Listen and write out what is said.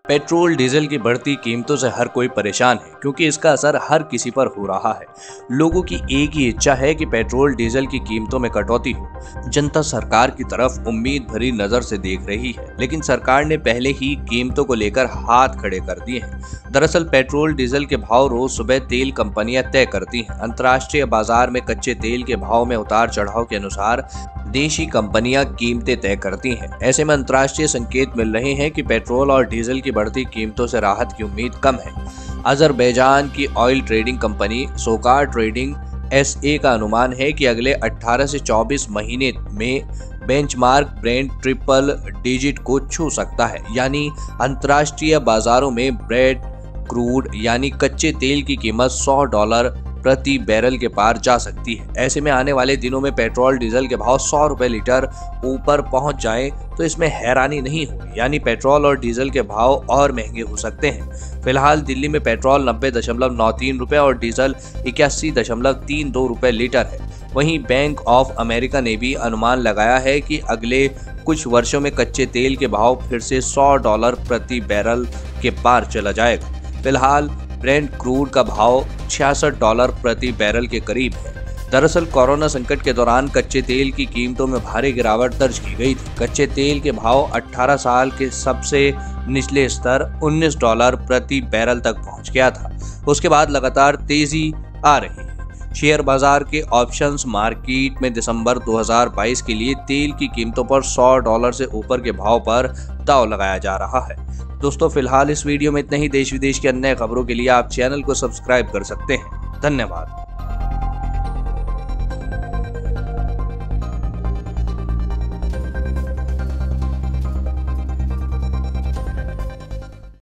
Petrol diesel की बढ़ती कीमतों से हर कोई परेशान है क्योंकि इसका असर हर किसी पर हो रहा है। लोगों की एक ही इच्छा है कि पेट्रोल डीजल की कीमतों में कटौती हो। जनता सरकार की तरफ उम्मीद भरी नजर से देख रही है, लेकिन सरकार ने पहले ही कीमतों को लेकर हाथ खड़े कर दिए हैं। दरअसल पेट्रोल डीजल के भाव रोज सुबह तेल कंपनियां तय करती हैं। अंतर्राष्ट्रीय बाजार में कच्चे तेल के भाव में उतार चढ़ाव के अनुसार देशी कंपनियां कीमतें तय करती हैं। ऐसे में अंतर्राष्ट्रीय संकेत मिल रहे हैं कि पेट्रोल और डीजल की बढ़ती कीमतों से राहत की उम्मीद कम है। अजरबैजान की oil trading company SOCAR trading SA का अनुमान है कि अगले 18 से 24 महीने में बेंचमार्क ब्रेंट ट्रिपल डिजिट को छू सकता है, यानी अंतर्राष्ट्रीय बाजारों में ब्रेंट क्रूड यानी कच्चे तेल की कीमत $100 प्रति बैरल के पार जा सकती है। ऐसे में आने वाले दिनों में पेट्रोल डीजल के भाव ₹100 लीटर ऊपर पहुंच जाएं तो इसमें हैरानी नहीं होगी, यानी पेट्रोल और डीजल के भाव और महंगे हो सकते हैं। फिलहाल दिल्ली में पेट्रोल 90.93 रुपए और डीजल 81.32 रुपए लीटर है। वहीं बैंक ऑफ अमेरिका ने भी अनुमान लगाया है कि अगले कुछ वर्षों में कच्चे तेल के भाव फिर से $100 प्रति बैरल के पार चला जाएगा। फिलहाल ब्रेंट क्रूड का भाव $66 प्रति बैरल के करीब है। दरअसल कोरोना संकट के दौरान कच्चे तेल की कीमतों में भारी गिरावट दर्ज की गई थी। कच्चे तेल के भाव 18 साल के सबसे निचले स्तर $19 प्रति बैरल तक पहुंच गया था। उसके बाद लगातार तेजी आ रही है। शेयर बाजार के ऑप्शंस मार्केट में दिसंबर 2022 के लिए तेल की कीमतों पर $100 से ऊपर के भाव पर दांव लगाया जा रहा है। दोस्तों, फिलहाल इस वीडियो में इतना ही। देश विदेश की अन्य खबरों के लिए आप चैनल को सब्सक्राइब कर सकते हैं। धन्यवाद।